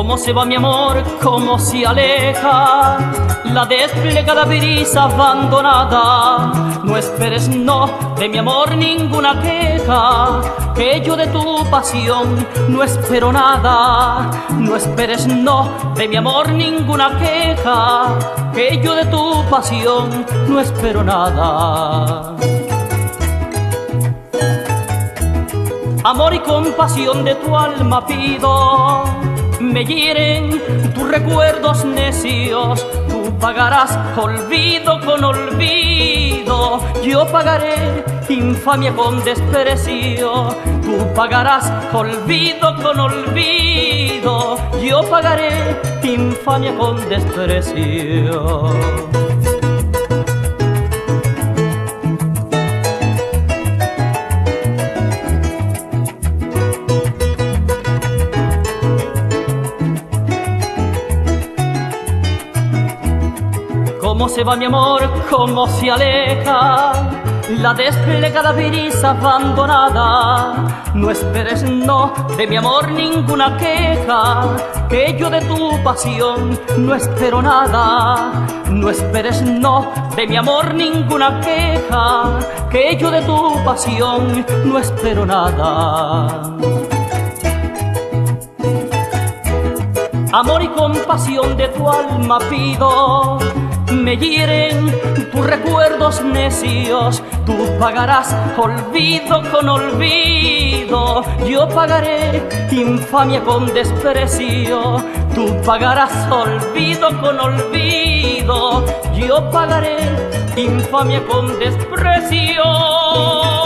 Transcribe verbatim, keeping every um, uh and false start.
Cómo se va mi amor, cómo se aleja la desplegada brisa abandonada. No esperes, no, de mi amor ninguna queja, que yo de tu pasión no espero nada. No esperes, no, de mi amor ninguna queja, que yo de tu pasión no espero nada. Amor y compasión de tu alma pido, me hieren tus recuerdos necios. Tú pagarás olvido con olvido, yo pagaré infamia con desprecio. Tú pagarás olvido con olvido, yo pagaré infamia con desprecio. Cómo se va mi amor, cómo se aleja la desplegada brisa abandonada. No esperes, no, de mi amor ninguna queja, que yo de tu pasión no espero nada. No esperes, no, de mi amor ninguna queja, que yo de tu pasión no espero nada. Amor y compasión de tu alma pido, me hieren tus recuerdos necios. Tú pagarás olvido con olvido, yo pagaré infamia con desprecio. Tú pagarás olvido con olvido, yo pagaré infamia con desprecio.